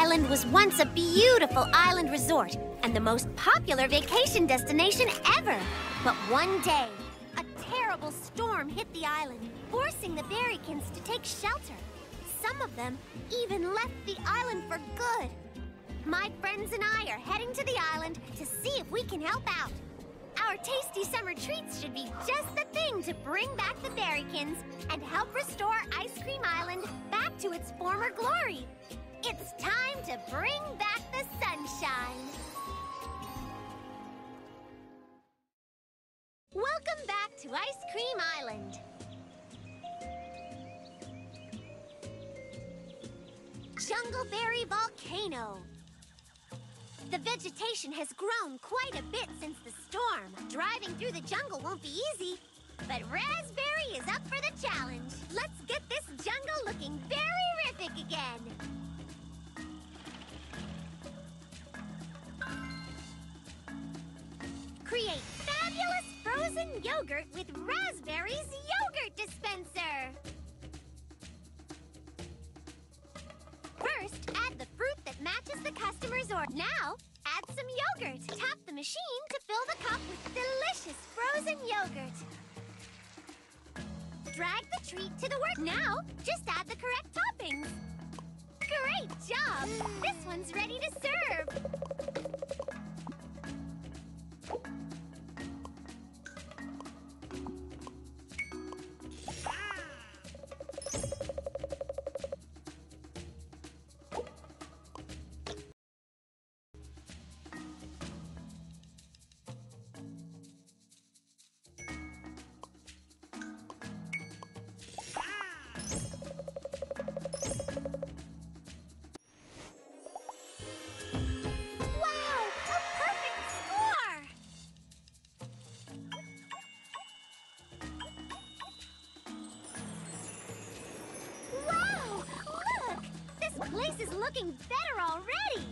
Island was once a beautiful island resort and the most popular vacation destination ever. But one day, a terrible storm hit the island, forcing the berrykins to take shelter. Some of them even left the island for good. My friends and I are heading to the island to see if we can help out. Our tasty summer treats should be just the thing to bring back the berrykins and help restore Ice Cream Island back to its former glory. It's time to bring back the sunshine. Welcome back to Ice Cream Island. Jungleberry Volcano. The vegetation has grown quite a bit since the storm. Driving through the jungle won't be easy, but Raspberry is up for the challenge. Let's get this jungle looking berry-rific again. Create fabulous frozen yogurt with Raspberry's yogurt dispenser. First, add the fruit that matches the customer's order. Now, add some yogurt. Tap the machine to fill the cup with delicious frozen yogurt. Drag the treat to the work. Now, just add the correct toppings. Great job! This one's ready to serve. Place is looking better already!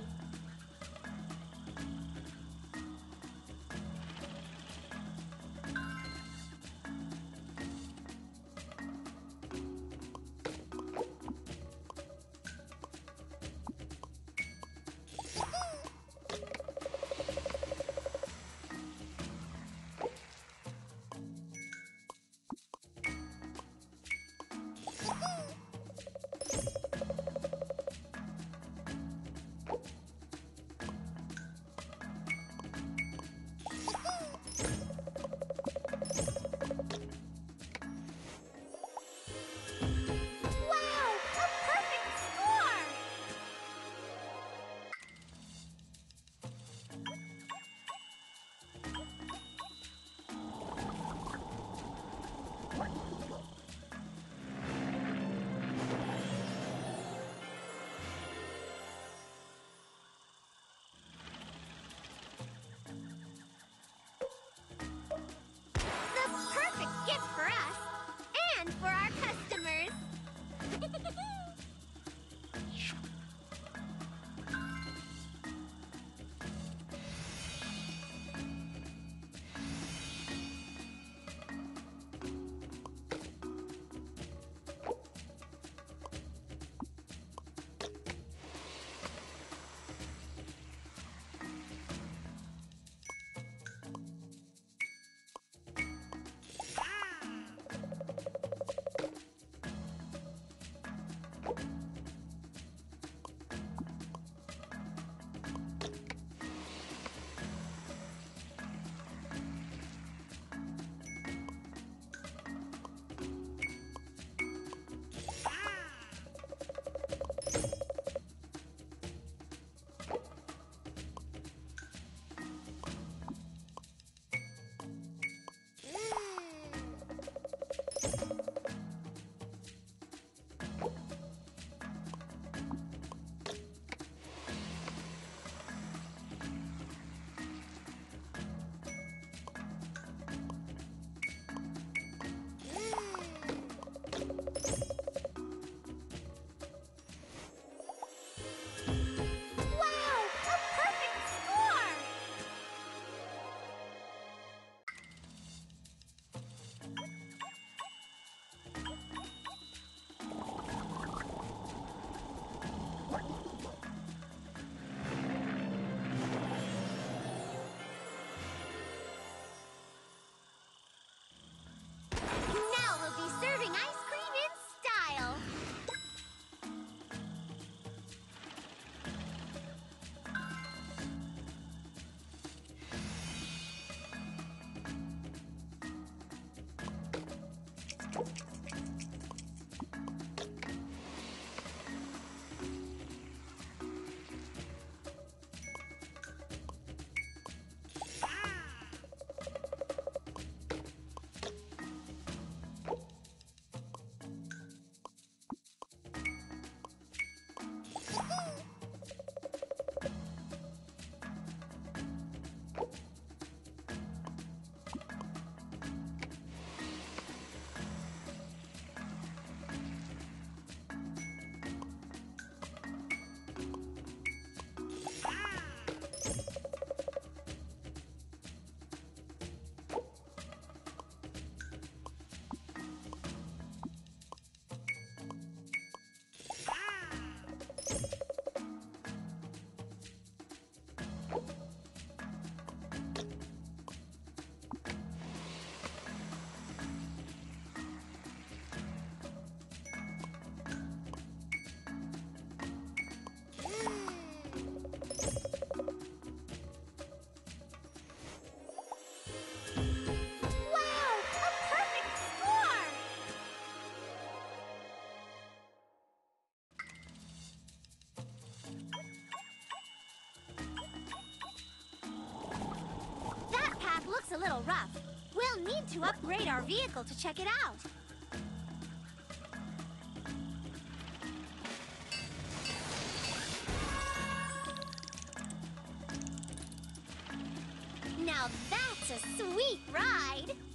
a little rough. We'll need to upgrade our vehicle to check it out. Now that's a sweet ride!